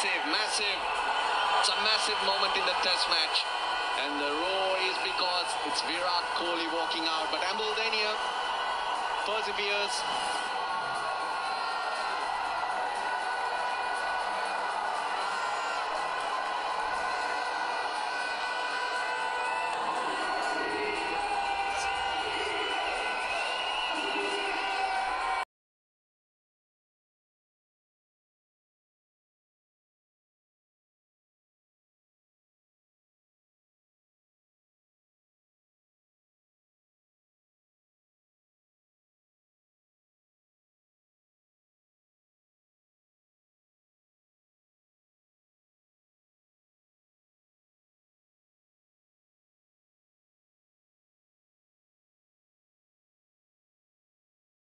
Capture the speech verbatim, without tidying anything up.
massive, massive. It's a massive moment in the test match. And the roar is because it's Virat Kohli walking out. But Ambul Denia perseveres.